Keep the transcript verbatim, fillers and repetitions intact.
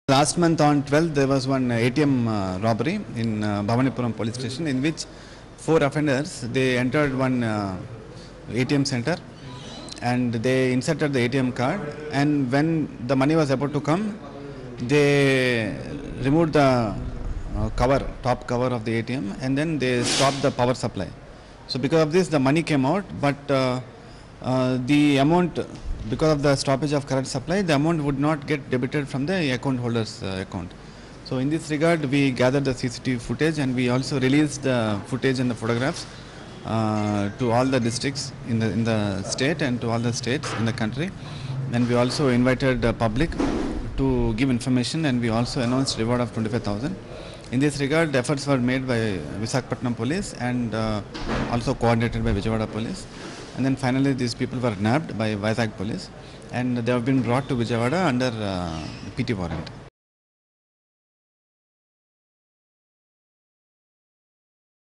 Last month on twelfth, there was one A T M uh, robbery in uh, Bhavanipuram police station, in which four offenders, they entered one uh, A T M center and they inserted the A T M card, and when the money was about to come, they removed the uh, cover, top cover of the A T M, and then they stopped the power supply. So because of this, the money came out, but uh, uh, the amount, because of the stoppage of current supply, the amount would not get debited from the account holder's uh, account. So in this regard, we gathered the C C T V footage, and we also released the footage and the photographs uh, to all the districts in the in the state and to all the states in the country. And we also invited the public to give information, and we also announced reward of twenty-five thousand. In this regard, efforts were made by Visakhapatnam police and uh, also coordinated by Vijayawada police. And then finally these people were nabbed by Vizag police, and they have been brought to Vijayawada under uh, P T warrant.